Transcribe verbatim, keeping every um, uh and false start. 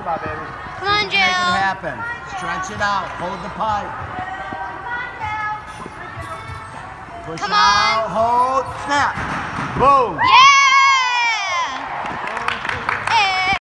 about, baby. Come on, Jill. Make it happen. Stretch it out. Hold the pipe. Push Come out. on. Hold. Snap. Boom. Yeah!